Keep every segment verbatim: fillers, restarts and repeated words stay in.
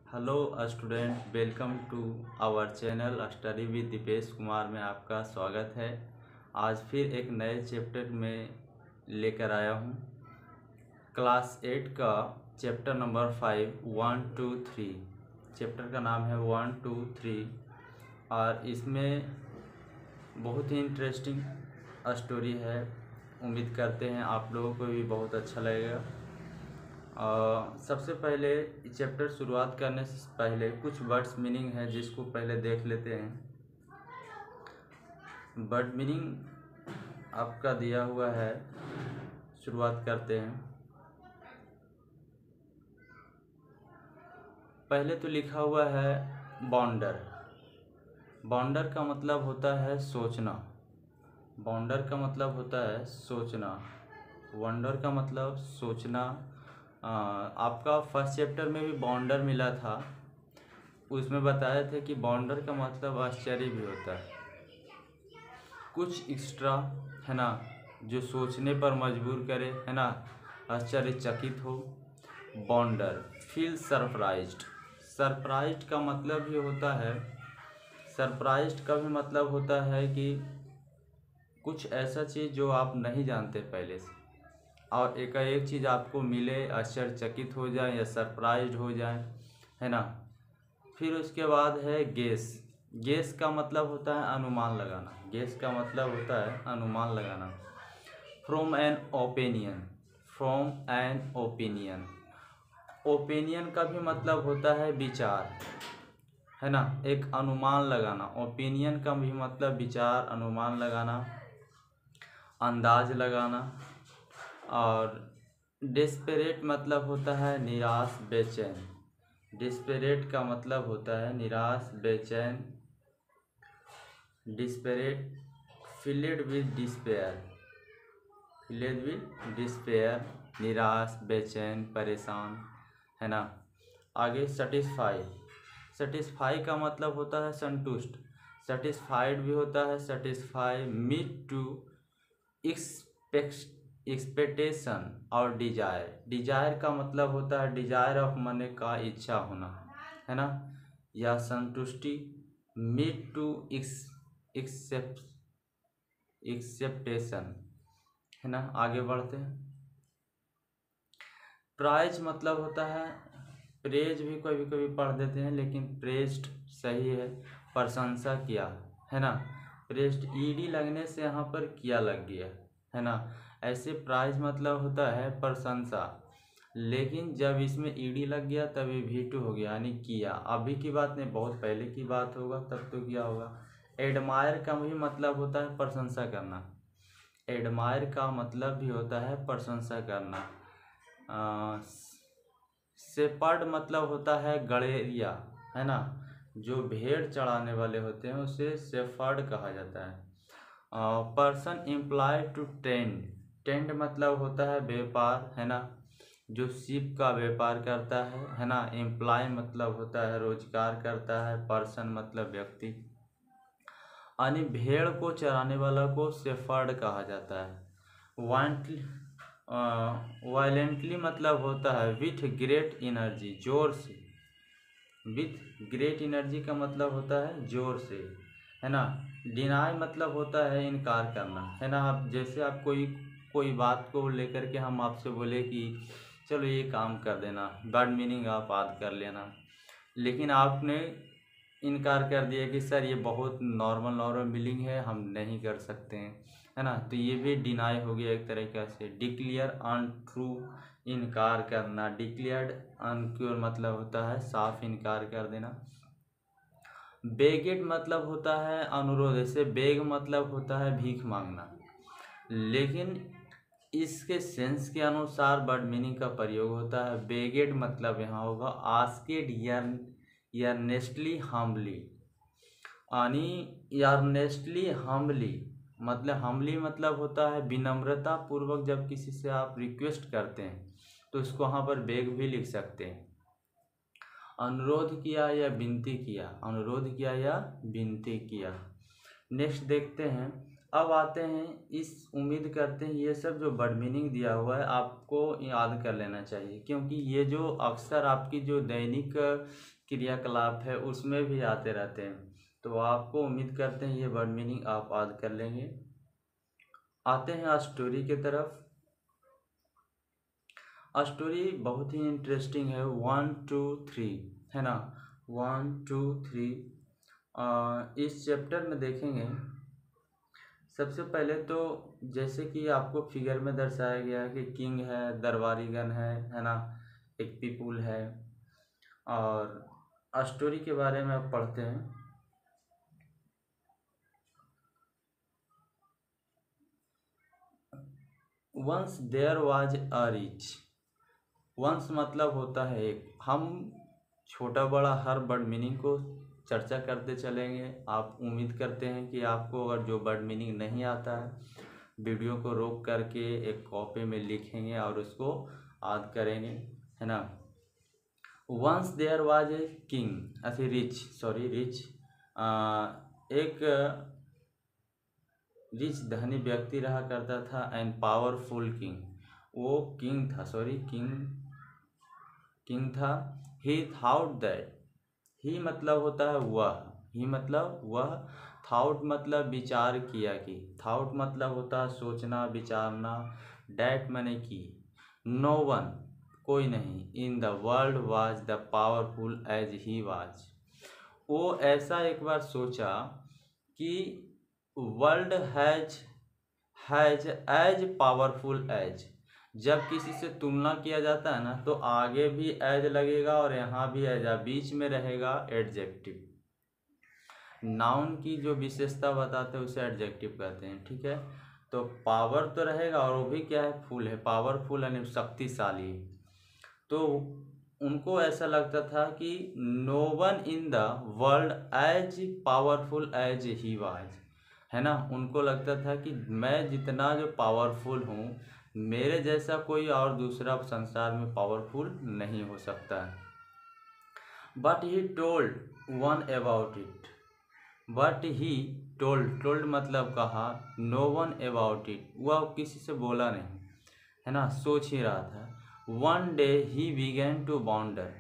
Hello student, welcome to our channel study with Deepesh Kumar में आपका स्वागत है। आज फिर एक नए चैप्टर में लेकर आया हूँ। क्लास एट का chapter number five one two three. Chapter का नाम है वन टू थ्री और इसमें बहुत ही इंटरेस्टिंग स्टोरी है। उम्मीद करते हैं आप लोगों को भी बहुत अच्छा लगेगा। Uh, सबसे पहले चैप्टर शुरुआत करने से पहले कुछ वर्ड्स मीनिंग है जिसको पहले देख लेते हैं। वर्ड मीनिंग आपका दिया हुआ है, शुरुआत करते हैं। पहले तो लिखा हुआ है बॉन्डर। बॉन्डर का मतलब होता है सोचना। बॉन्डर का मतलब होता है सोचना। वंडर का मतलब सोचना। आ, आपका फर्स्ट चैप्टर में भी बॉन्डर मिला था, उसमें बताया था कि बॉन्डर का मतलब आश्चर्य भी होता है, कुछ एक्स्ट्रा है ना, जो सोचने पर मजबूर करे, है ना, आश्चर्यचकित हो। बॉन्डर फील सरप्राइज्ड। सरप्राइज्ड का मतलब भी होता है, सरप्राइज्ड का भी मतलब होता है कि कुछ ऐसा चीज़ जो आप नहीं जानते पहले से और एकाएक चीज़ आपको मिले, आश्चर्यचकित हो जाए या सरप्राइज्ड हो जाए, है ना। फिर उसके बाद है गेस। गेस का मतलब होता है अनुमान लगाना। गेस का मतलब होता है अनुमान लगाना। From an opinion. From an opinion. Opinion का भी मतलब होता है विचार, है ना, एक अनुमान लगाना। ओपिनियन का भी मतलब विचार, अनुमान लगाना, अंदाज लगाना। और डिस्परेट मतलब होता है निराश, बेचैन। डिस्परेट का मतलब होता है निराश, बेचैन। Desperate filled with despair. Filled with despair, निराश, बेचैन, परेशान, है ना। आगे सेटिस्फाई। सेटिस्फाई का मतलब होता है संतुष्ट। सेटिस्फाइड भी होता है satisfy. Meet to expect expectation और डिजायर। डिजायर का मतलब होता है डिजायर ऑफ मन का इच्छा होना, है ना, या संतुष्टि। मीट टू एक्सेप्ट एक्सेप्टेशन, है ना। आगे बढ़ते हैं। प्राइज मतलब होता है, प्रेज भी कभी कभी पढ़ देते हैं लेकिन प्रेज्ड सही है, प्रशंसा किया, है ना। प्रेज्ड ईडी लगने से यहाँ पर किया लग गया, है ना। ऐसे प्राइज मतलब होता है प्रशंसा, लेकिन जब इसमें ईडी लग गया तब ये भी टू हो गया, यानी किया। अभी की बात नहीं, बहुत पहले की बात होगा तब तो किया होगा। एडमायर का भी मतलब होता है प्रशंसा करना। एडमायर का मतलब भी होता है प्रशंसा करना। सेपर्ड मतलब होता है गड़ेरिया, है ना, जो भेड़ चढ़ाने वाले होते हैं उसे सेफर्ड कहा जाता है। Person employ to tend. Tend मतलब होता है व्यापार, है ना, जो शिप का व्यापार करता है, है ना। एम्प्लॉय मतलब होता है रोजगार करता है। पर्सन मतलब व्यक्ति, यानी भेड़ को चराने वाला को शेफर्ड कहा जाता है। वांटली वायलेंटली मतलब होता है विथ ग्रेट एनर्जी, जोर से। विथ ग्रेट एनर्जी का मतलब होता है जोर से, है ना। डिनाई मतलब होता है इनकार करना, है ना। आप जैसे आप कोई कोई बात को लेकर के हम आपसे बोले कि चलो ये काम कर देना, वर्ड मीनिंग आप याद कर लेना, लेकिन आपने इनकार कर दिया कि सर ये बहुत नॉर्मल नॉर्मल मीनिंग है, हम नहीं कर सकते हैं, है ना। तो ये भी डिनाई हो गया एक तरीक़े से। डिक्लेयर अनट्रू, इनकार करना। डिक्लेयर्ड अनक्योर मतलब होता है साफ इनकार कर देना। बेगेट मतलब होता है अनुरोध। जैसे बेग मतलब होता है भीख मांगना, लेकिन इसके सेंस के अनुसार वर्ड मीनिंग का प्रयोग होता है। बेगेट मतलब यहाँ होगा आस्केड यार्नेस्टली हम्बली, यानी यार्नेस्टली हम्बली मतलब हम्बली मतलब होता है विनम्रता पूर्वक। जब किसी से आप रिक्वेस्ट करते हैं तो उसको यहाँ पर बेग भी लिख सकते हैं। अनुरोध किया या विनती किया, अनुरोध किया या विनती किया। नेक्स्ट देखते हैं। अब आते हैं इस, उम्मीद करते हैं ये सब जो वर्ड मीनिंग दिया हुआ है आपको याद कर लेना चाहिए, क्योंकि ये जो अक्सर आपकी जो दैनिक क्रियाकलाप है उसमें भी आते रहते हैं। तो आपको उम्मीद करते हैं ये वर्ड मीनिंग आप याद कर लेंगे। आते हैं स्टोरी के तरफ। स्टोरी बहुत ही इंटरेस्टिंग है। वन टू थ्री है ना, वन टू थ्री। इस चैप्टर में देखेंगे सबसे पहले तो जैसे कि आपको फिगर में दर्शाया गया है कि किंग है, दरबारीगण है है ना, एक पीपुल है। और स्टोरी के बारे में आप पढ़ते हैं। Once there was a rich. Once मतलब होता है एक। हम छोटा बड़ा हर वर्ड मीनिंग को चर्चा करते चलेंगे। आप उम्मीद करते हैं कि आपको अगर जो वर्ड मीनिंग नहीं आता है वीडियो को रोक करके एक कॉपी में लिखेंगे और उसको याद करेंगे, है ना। Once there was a king, ऐसे रिच, सॉरी रिच, एक रिच धनी व्यक्ति रहा करता था। एंड पावरफुल किंग, वो किंग था, सॉरी किंग किंग था। ही थाउट दैट, ही मतलब होता है वह, ही मतलब वह, थाउट मतलब विचार किया कि, थाउट मतलब होता है सोचना विचारना, डैट मैंने की, नो वन कोई नहीं, in the world was the powerful as he was, वो ऐसा एक बार सोचा कि world has has as powerful as, जब किसी से तुलना किया जाता है ना तो आगे भी एज लगेगा और यहाँ भी एज, बीच में रहेगा एडजेक्टिव। नाउन की जो विशेषता बताते हैं उसे एडजेक्टिव कहते हैं, ठीक है। तो पावर तो रहेगा और वो भी क्या है, फुल है, पावरफुल यानी शक्तिशाली। तो उनको ऐसा लगता था कि no one in the world as powerful as he was, है ना। उनको लगता था कि मैं जितना जो पावरफुल हूँ, मेरे जैसा कोई और दूसरा संसार में पावरफुल नहीं हो सकता है। But he told one about it, but he told, told मतलब कहा, नो वन अबाउट इट, वह किसी से बोला नहीं, है ना, सोच ही रहा था। One day he began to wonder,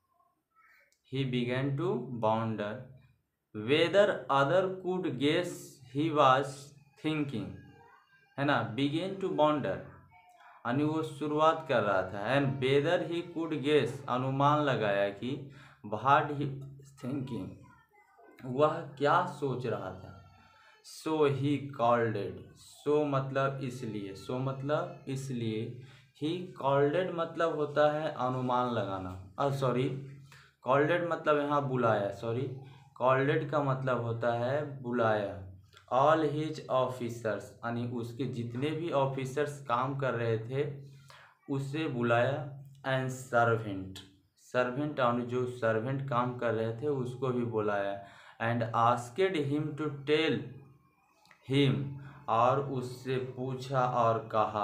he began to wonder whether other could guess he was thinking, है ना। बिगेन टू वॉन्डर यानी वो शुरुआत कर रहा था। And whether he could guess, अनुमान लगाया कि, व्हाट ही थिंकिंग, वह क्या सोच रहा था। सो ही कॉल्ड इट, सो मतलब इसलिए, सो मतलब इसलिए, ही कॉल्ड इट मतलब होता है अनुमान लगाना, और सॉरी कॉल्ड इट मतलब यहाँ बुलाया, सॉरी कॉल्ड इट का मतलब होता है बुलाया। ऑल हिज ऑफिसर्स यानी उसके जितने भी ऑफिसर्स काम कर रहे थे उसे बुलाया। एंड सर्वेंट, सर्वेंट यानी जो सर्वेंट काम कर रहे थे उसको भी बुलाया। And asked him to tell him, और उससे पूछा और कहा,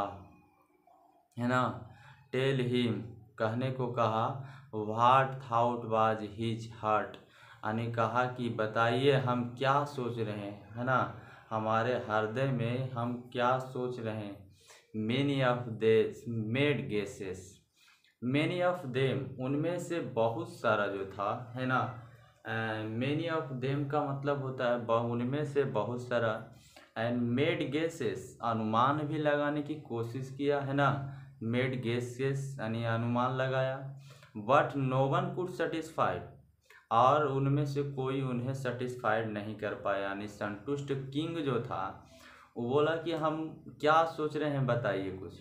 है ना, टेल हिम कहने को कहा, what thought was his heart यानी कहा कि बताइए हम क्या सोच रहे हैं, है ना, हमारे हृदय में हम क्या सोच रहे हैं। Many of they made guesses, many of them उनमें से बहुत सारा जो था, है ना। मेनी ऑफ देम का मतलब होता है उनमें से बहुत सारा। एंड मेड गेसेस अनुमान भी लगाने की कोशिश किया, है ना, मेड गेसेस यानी अनुमान लगाया। But no one could satisfied, और उनमें से कोई उन्हें सेटिस्फाइड नहीं कर पाया यानी संतुष्ट। किंग जो था वो बोला कि हम क्या सोच रहे हैं बताइए कुछ।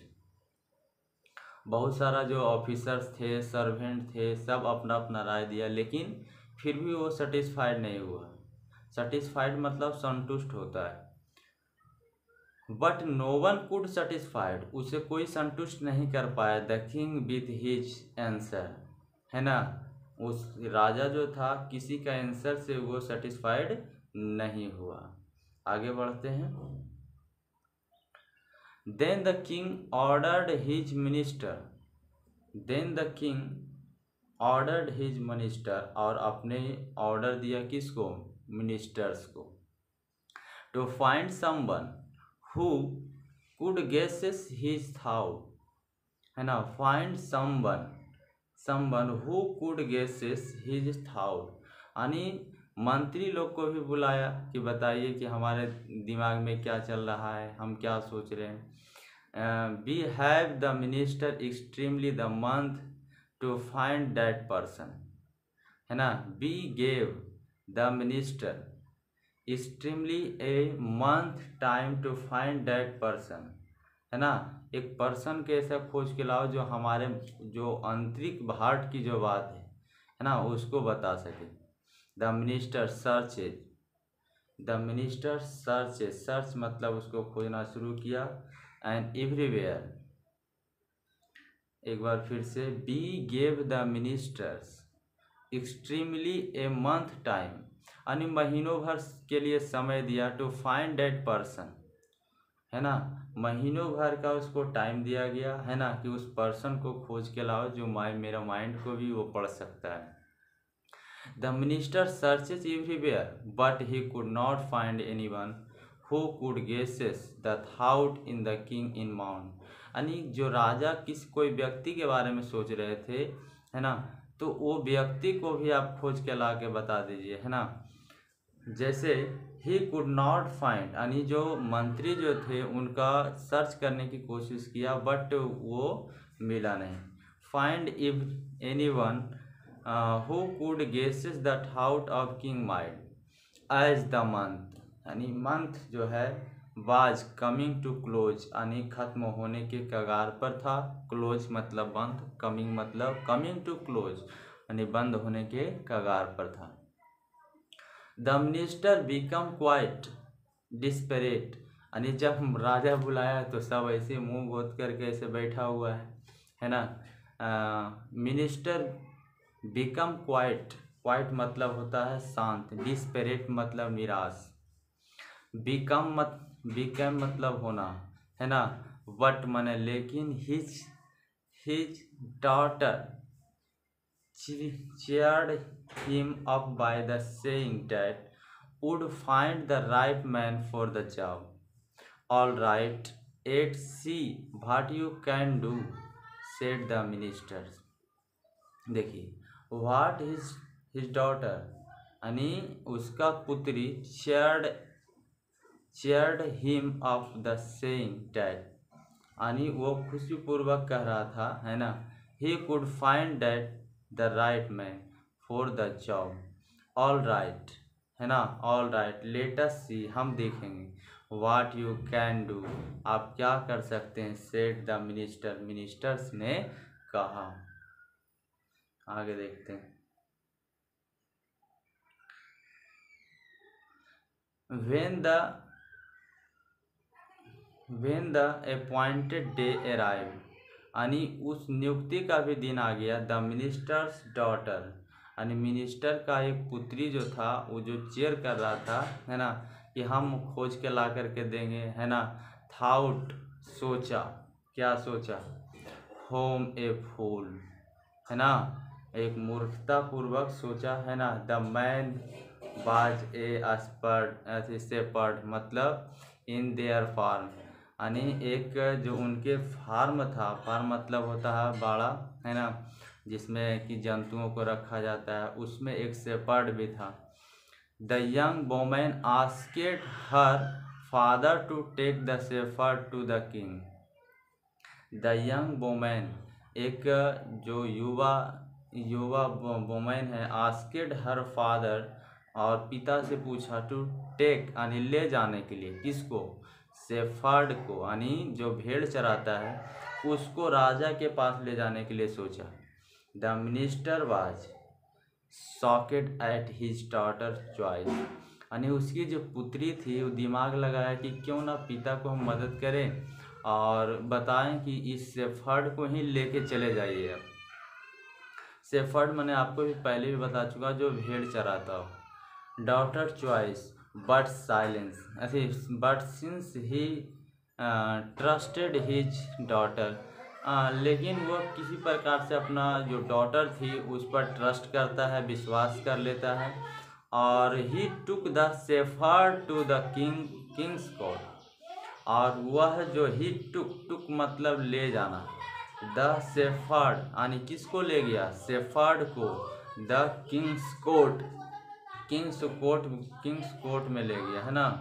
बहुत सारा जो ऑफिसर्स थे, सर्वेंट थे, सब अपना अपना राय दिया, लेकिन फिर भी वो सेटिस्फाइड नहीं हुआ। सेटिस्फाइड मतलब संतुष्ट होता है। But no one could satisfied, उसे कोई संतुष्ट नहीं कर पाया। The king with his answer, है ना, उस राजा जो था किसी का आंसर से वो सेटिस्फाइड नहीं हुआ। आगे बढ़ते हैं। Then the king ordered his minister, then the king ordered his minister, और अपने ऑर्डर दिया किसको, मिनिस्टर्स को, to find someone who could guesses his thought, है ना, find someone someone who could guesses his thought, यानी मंत्री लोग को भी बुलाया कि बताइए कि हमारे दिमाग में क्या चल रहा है, हम क्या सोच रहे हैं। We have the minister extremely the month to find that person, है ना। We gave the minister extremely a month time to find that person, है ना। एक पर्सन के ऐसा खोज के लाओ जो हमारे जो आंतरिक हार्ट की जो बात है है ना उसको बता सके। The minister searches, the minister searches, search मतलब उसको खोजना शुरू किया। एंड एवरीवेयर, एक बार फिर से, we gave the ministers extremely a month time, यानी महीनों भर के लिए समय दिया टू फाइंड दैट पर्सन, है ना। महीनों भर का उसको टाइम दिया गया, है ना, कि उस पर्सन को खोज के लाओ जो माइंड मेरा माइंड को भी वो पढ़ सकता है। The minister searches everywhere but he could not find anyone who could guesses the thought in the king in mount, यानी जो राजा किस कोई व्यक्ति के बारे में सोच रहे थे, है ना, तो वो व्यक्ति को भी आप खोज के ला के बता दीजिए, है ना। जैसे ही कुड नॉट फाइंड, यानी जो मंत्री जो थे उनका सर्च करने की कोशिश किया बट वो मिला नहीं। Find if anyone who could guesses the thought of king mind as the month, यानी मंथ जो है वाज कमिंग टू क्लोज, यानी खत्म होने के कगार पर था। क्लोज मतलब बंद, कमिंग मतलब कमिंग टू क्लोज, यानी बंद होने के कगार पर था। The minister become quite desperate, यानी जब राजा बुलाया तो सब ऐसे मुंह गोद करके ऐसे बैठा हुआ है, है ना। मिनिस्टर बिकम क्वाइट, क्वाइट मतलब होता है शांत, डिस्परेट मतलब निराश, बिकम मत बिकम मतलब होना, है ना। बट मने लेकिन his his daughter cheered him up by the saying that would find the right man for the job. All right, let's see what you can do, said the minister. देखिए, what his his daughter, यानी उसका पुत्री, cheered cheered him up the saying that, यानी वो खुशीपूर्वक कह रहा था, है ना, he could find that the right man for the job. All right, है ना, all right let us see, हम देखेंगे। व्हाट यू कैन डू, आप क्या कर सकते हैं। सेड द मिनिस्टर, मिनिस्टर्स ने कहा। आगे देखते हैं। When the when the appointed day arrive, यानी उस नियुक्ति का भी दिन आ गया। द मिनिस्टर्स डॉटर, यानी मिनिस्टर का एक पुत्री जो था वो जो चेयर कर रहा था, है ना, कि हम खोज के ला करके देंगे, है ना। थाउट सोचा, क्या सोचा। होम ए फूल, है ना, एक मूर्खता पूर्वक सोचा, है ना। द मैन बाज ए स्पर्ड सेपर्ड, मतलब इन देयर फार्म, यानी एक जो उनके फार्म था, फार्म मतलब होता है बाड़ा, है ना, जिसमें कि जंतुओं को रखा जाता है, उसमें एक सेपर्ड भी था। The young women asked her father to take the shepherd to the king. The young women, एक जो युवा युवा वोमेन है, आस्केड हर फादर, और पिता से पूछा, टू टेक यानी ले जाने के लिए, किसको, सेफर्ड को, यानी जो भेड़ चराता है उसको राजा के पास ले जाने के लिए सोचा। The minister was shocked at his daughter choice, यानी उसकी जो पुत्री थी वो दिमाग लगाया कि क्यों ना पिता को हम मदद करें और बताएं कि इस सेफर्ड को ही लेके चले जाइए। अब सेफर्ड मैंने आपको भी पहले भी बता चुका, जो भेड़ चराता हो। डॉटर चॉइस बट साइलेंस, ऐसे but since he trusted his daughter, लेकिन वो किसी प्रकार से अपना जो डॉटर थी उस पर ट्रस्ट करता है, विश्वास कर लेता है। और he took the shepherd to the king king's court, और वह जो ही टुक टुक मतलब ले जाना, द शेफर्ड यानी किसको ले गया, शेफर्ड को, the king's court, king's court, king's court में ले गया, है ना।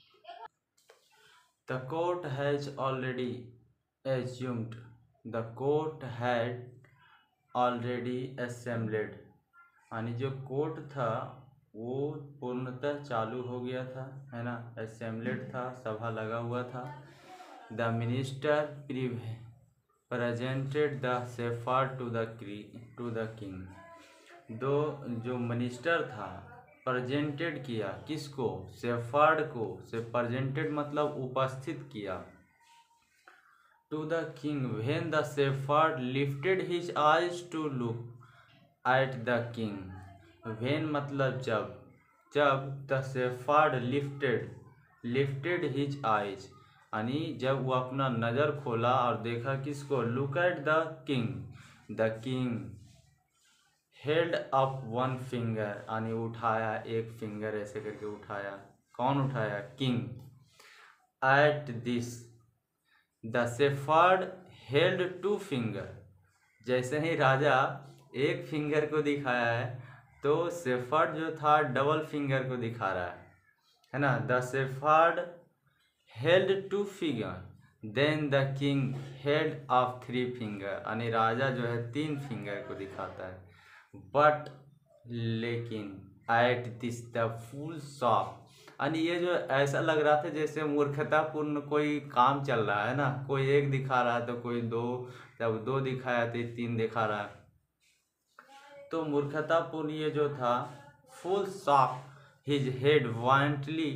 The court has already assumed, the court had already assembled, यानी जो कोर्ट था वो पूर्णतः चालू हो गया था, है ना, असेंबल्ड था, सभा लगा हुआ था। The minister presented the shepherd to the to the king, दो जो मिनिस्टर था प्रेजेंटेड किया किसको, शेफर्ड को, से प्रेजेंटेड मतलब उपस्थित किया, to the king when the shepherd lifted his eyes to look at the king, when मतलब जब, जब the shepherd lifted, lifted his eyes यानी जब वो अपना नज़र खोला और देखा किसको, look at the king, the king held up one finger यानी उठाया एक फिंगर, ऐसे करके उठाया, कौन उठाया, king. At this the shepherd held two finger, जैसे ही राजा एक फिंगर को दिखाया है तो शेफर्ड जो था डबल फिंगर को दिखा रहा है, है ना। The shepherd held two finger then the king held up three finger, यानी राजा जो है तीन फिंगर को दिखाता है। बट लेकिन at this the fool shook, यानी ये जो ऐसा लग रहा था जैसे मूर्खतापूर्ण कोई काम चल रहा है ना, कोई एक दिखा रहा है तो कोई दो, जब दो दिखाया तो तीन दिखा रहा है, तो मूर्खतापूर्ण ये जो था। Fool shook his head wildly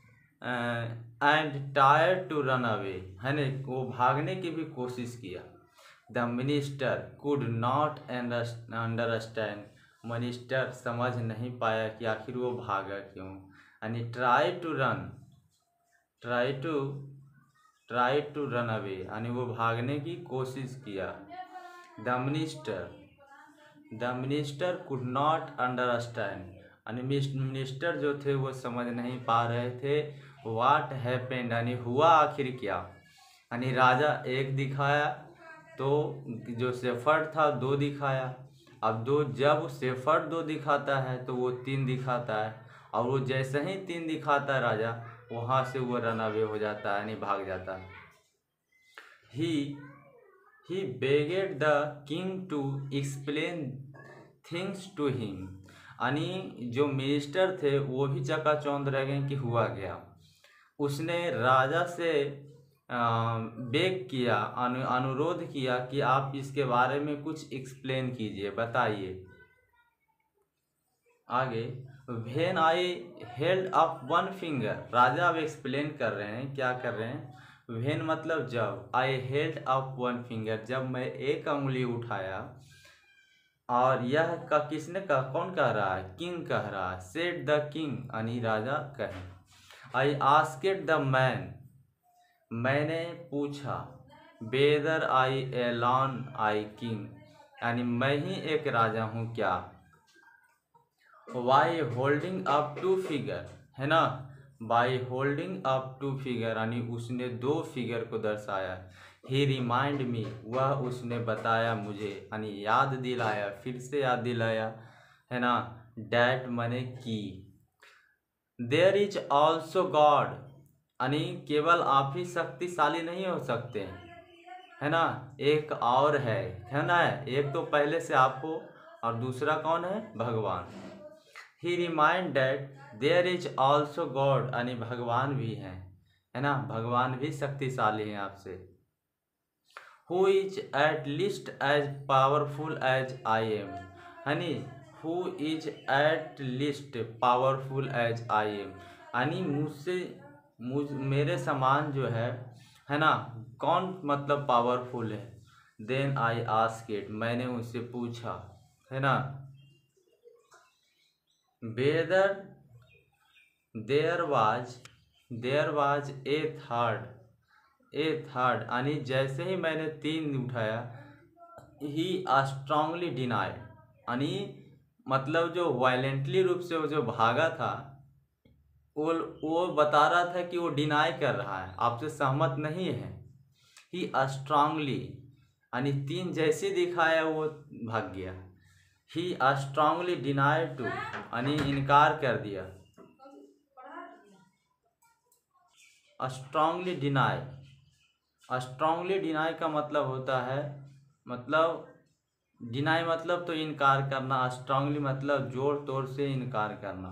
and tried to run away, है ना, वो भागने की भी कोशिश किया। The minister could not understand, मिनिस्टर समझ नहीं पाया कि आखिर वो भागा क्यों, यानी try to run, try to try to run away यानी वो भागने की कोशिश किया। The minister the minister could not understand, यानी मिनिस्टर जो थे वो समझ नहीं पा रहे थे व्हाट हैपेंड, यानी हुआ आखिर क्या, यानी राजा एक दिखाया तो जो शेफर्ड था दो दिखाया, अब दो जब शेफर्ड दो दिखाता है तो वो तीन दिखाता है, और वो जैसे ही तीन दिखाता है राजा वहाँ से वो रन अवे हो जाता है, यानी भाग जाता है। He he begged the king to explain things to him, यानी जो मिनिस्टर थे वो भी चकाचौंध रह गए कि हुआ गया। उसने राजा से बेग किया, अनु, अनुरोध किया कि आप इसके बारे में कुछ एक्सप्लेन कीजिए, बताइए। आगे when I held up one finger, राजा अब एक्सप्लेन कर रहे हैं, क्या कर रहे हैं, व्हेन मतलब जब, I held up one finger जब मैं एक उंगली उठाया, और यह का किसने कहा, कौन कह रहा है, किंग कह रहा है, सेड द किंग यानी राजा कहे। आई आस्केड द मैन, मैंने पूछा, बेदर आई एलॉन आई किंग, यानी मैं ही एक राजा हूँ क्या। By holding up two finger, है ना, by holding up two finger यानी उसने दो फिगर को दर्शाया। ही रिमाइंड मी, वह उसने बताया मुझे, यानी याद दिलाया, फिर से याद दिलाया, है ना, डैट मने की। देयर इज ऑल्सो गॉड, यानी केवल आप ही शक्तिशाली नहीं हो सकते, है ना, एक और है, है ना, एक तो पहले से आप हो और दूसरा कौन है, भगवान। He remind that there is also God, यानी भगवान भी हैं, है ना, भगवान भी शक्तिशाली हैं आपसे। Who is at least as powerful as I am, यानी who is at least powerful as I am, यानी मुझसे मुझ मेरे समान जो है है ना, कौन मतलब पावरफुल है। देन आई आस्क इट, मैंने उससे पूछा, है ना, whether there was there was a third a third यानी जैसे ही मैंने तीन उठाया, ही स्ट्रांगली डिनाइड, यानी मतलब जो वायलेंटली रूप से वो जो भागा था वो वो बता रहा था कि वो डिनाई कर रहा है, आपसे सहमत नहीं है। ही स्ट्रांगली यानी तीन जैसे दिखाया वो भाग गया। ही स्ट्रांगली डिनाइड टू, यानी इनकार कर दिया। स्ट्रांगली डिनाई, स्ट्रांगली डिनाई का मतलब होता है, मतलब डिनाई मतलब तो इनकार करना, स्ट्रांगली मतलब जोर तोड़ से इनकार करना।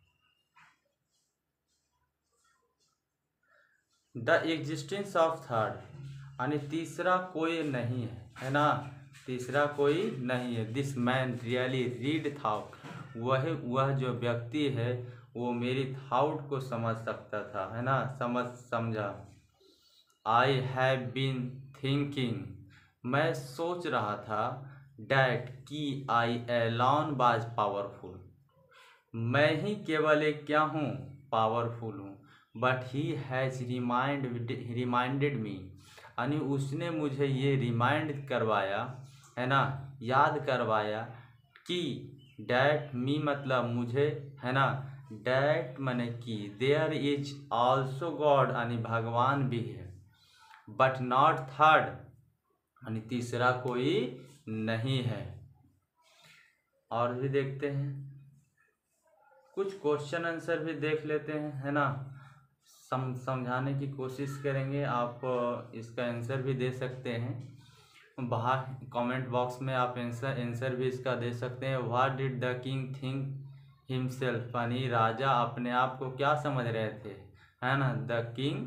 द एग्जिस्टेंस ऑफ थर्ड, यानी तीसरा कोई नहीं है, है ना, तीसरा कोई नहीं है। This man really read thought, वह वह जो व्यक्ति है वो मेरी थाउट को समझ सकता था, है ना, समझ समझा। आई हैव बीन थिंकिंग, मैं सोच रहा था, डैट कि आई एलॉन वाज पावरफुल, मैं ही केवल एक क्या हूँ, पावरफुल हूँ। But he has remind reminded me, यानी उसने मुझे ये रिमाइंड करवाया, है ना, याद करवाया कि डैट मी मतलब मुझे, है ना, डैट माने कि देयर इज आल्सो गॉड, यानी भगवान भी है। बट नॉट थर्ड, यानी तीसरा कोई नहीं है। और भी देखते हैं, कुछ क्वेश्चन आंसर भी देख लेते हैं, है ना, सम समझाने की कोशिश करेंगे। आप इसका आंसर भी दे सकते हैं बाहर कमेंट बॉक्स में, आप आंसर आंसर भी इसका दे सकते हैं। What did the king think himself, यानी राजा अपने आप को क्या समझ रहे थे, है ना। The king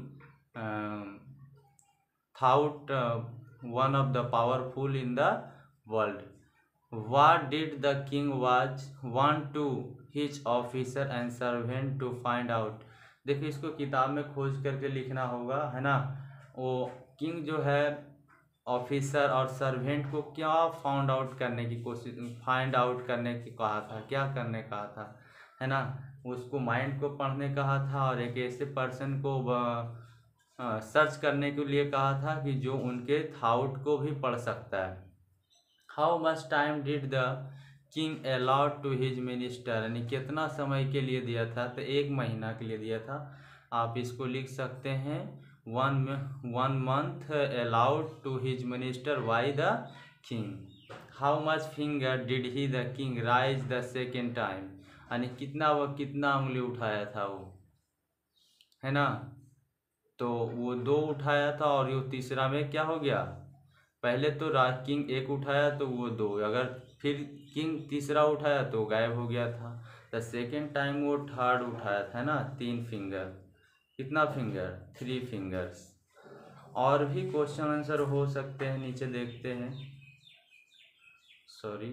thought one of the powerful in the world. What did the king was want to his officer and servant to find out? देखिए इसको किताब में खोज करके लिखना होगा, है ना। वो किंग जो है ऑफिसर और सर्वेंट को क्या फाउंड आउट करने की कोशिश, फाइंड आउट करने की कहा था, क्या करने कहा था, है ना। उसको माइंड को पढ़ने कहा था और एक ऐसे पर्सन को सर्च करने के लिए कहा था कि जो उनके थाउट को भी पढ़ सकता है। How much time did the king allowed to his minister, यानी कितना समय के लिए दिया था, तो एक महीना के लिए दिया था। आप इसको लिख सकते हैं, one one month allowed to his minister by the king. How much finger did he the king raise the second time, यानी कितना वह कितना उंगली उठाया था वो, है ना। तो वो दो उठाया था और ये तीसरा में क्या हो गया, पहले तो राज किंग एक उठाया तो वो दो, अगर फिर किंग तीसरा उठाया तो गायब हो गया था। द सेकेंड टाइम वो थर्ड उठाया था, ना, तीन फिंगर, कितना फिंगर, थ्री फिंगर्स। और भी क्वेश्चन आंसर हो सकते हैं, नीचे देखते हैं, सॉरी।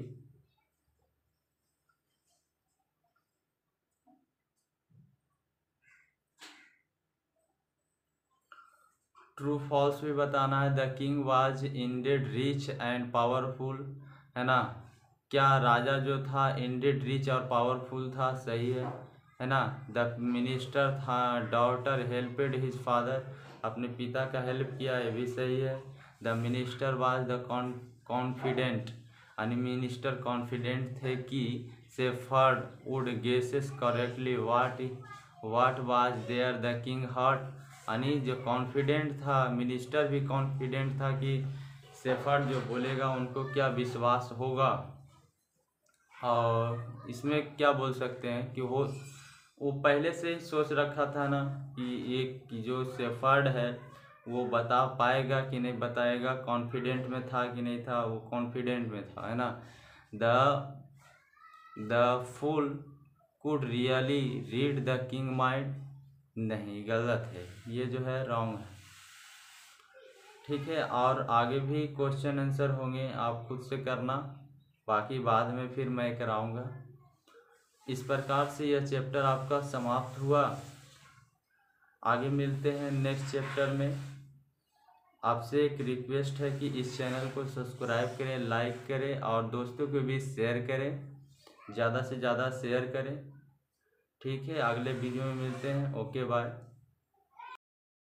ट्रू फॉल्स भी बताना है। The king was indeed rich and powerful, है ना, क्या राजा जो था इंडेड रिच और पावरफुल था, सही है, है ना। द मिनिस्टर था डॉटर हेल्पेड हिज फादर, अपने पिता का हेल्प किया, ये भी सही है। The minister was the confident, यानी मिनिस्टर कॉन्फिडेंट थे कि shepherd would guesses correctly what what was there the king heart, यानी जो कॉन्फिडेंट था, मिनिस्टर भी कॉन्फिडेंट था कि शेफर्ड जो बोलेगा उनको क्या विश्वास होगा। और इसमें क्या बोल सकते हैं कि वो वो पहले से ही सोच रखा था ना कि एक कि जो शेफर्ड है वो बता पाएगा कि नहीं बताएगा, कॉन्फिडेंट में था कि नहीं था, वो कॉन्फिडेंट में था, है ना। The the fool could really read the king mind, नहीं, गलत है, ये जो है रॉन्ग है, ठीक है। और आगे भी क्वेश्चन आंसर होंगे, आप खुद से करना, बाकी बाद में फिर मैं कराऊंगा। इस प्रकार से यह चैप्टर आपका समाप्त हुआ। आगे मिलते हैं नेक्स्ट चैप्टर में। आपसे एक रिक्वेस्ट है कि इस चैनल को सब्सक्राइब करें, लाइक करें और दोस्तों को भी शेयर करें, ज़्यादा से ज़्यादा शेयर करें, ठीक है। अगले वीडियो में मिलते हैं, ओके बाय।